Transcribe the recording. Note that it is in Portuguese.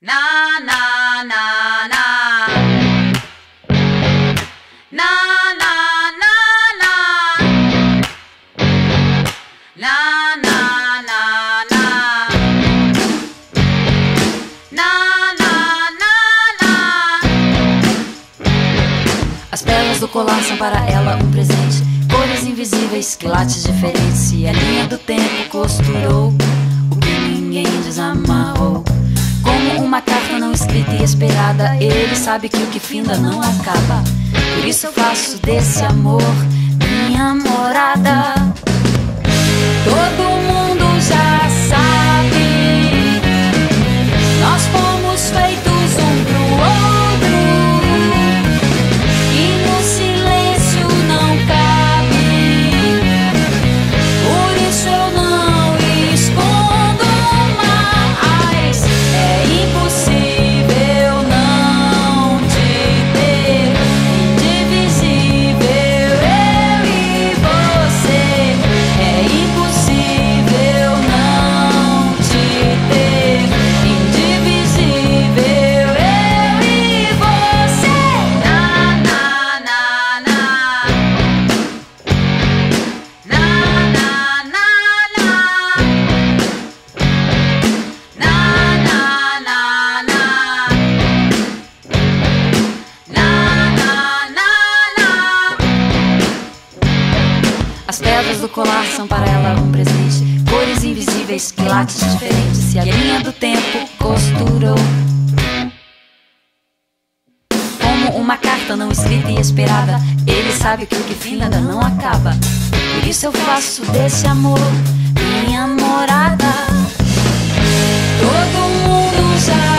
Na na na na na na na na na na na na na na na. As pérolas do colar são para ela um presente, cores invisíveis, quilates diferentes, e a linha do tempo costurou o que ninguém desamarrou. Como uma carta não escrita e esperada, ele sabe que o que finda não acaba. Por isso eu faço desse amor minha morada. Todo mundo já sabe, nós fomos feitos um pro outro, e no silêncio não cabe. Por isso eu não escondo mais. É impossível não te ter, indivisível eu e você. É impossível não te ter, indivisível eu e você. Na na na na na na na na na na na na. As pedras do colar são para ela um presente, cores invisíveis, quilates diferentes, e a linha do tempo costurou como uma carta não escrita e esperada. Ele sabe que o que finda não acaba. Por isso eu faço desse amor minha morada. Todo mundo já